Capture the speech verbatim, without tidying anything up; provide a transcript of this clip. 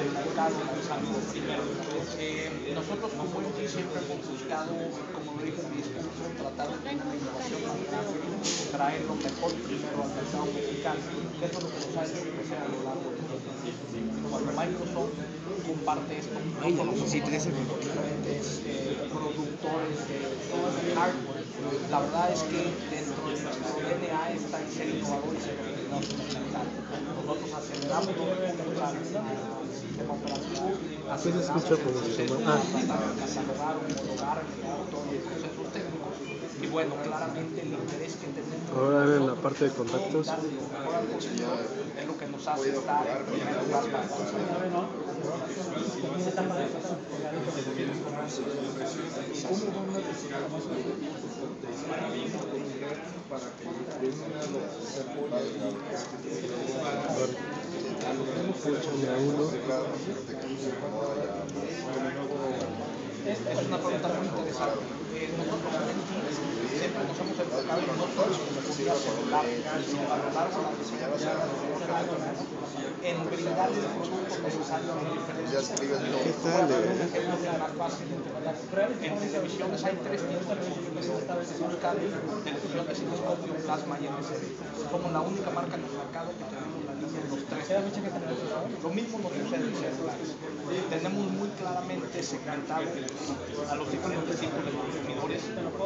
el mercado lanzando primero. Eh, nosotros como M G siempre hemos buscado, como lo dije en mi discurso, tratar de tener una innovación más grande, traer lo mejor primero al mercado mexicano, que eso es lo que nos ha hecho crecer a lo largo de los años. Cuando Microsoft comparte esto, no solo con sí, diferentes eh, productores de, de hardware, la verdad es que dentro de nuestro D N A está el ser innovador y ser original. Nosotros aceleramos los recursos al sistema operativo, aceleramos el proceso para catalogar, homologar, crear todos los procesos técnicos y bueno, claramente el interés que tenemos ahora en la parte de contactos darle lo mejor al consumidor es lo que nos hace estar en primer lugar para consumir. Es una pregunta muy interesante. Eh, nosotros siempre nos hemos enfocado en no solo en telefonía celular, sino a lo largo de la desarrollada en brindarle los productos necesarios a los diferentes sectores. Más fácil de entender. En televisiones hay tres tipos de televisiones que buscan televisión de cinescopio, plasma y L C D. Somos la única marca en el mercado que tenemos la línea de los tres. Lo mismo nos sucede en celulares. Tenemos muy claramente segmentado a los diferentes tipos de consumidores.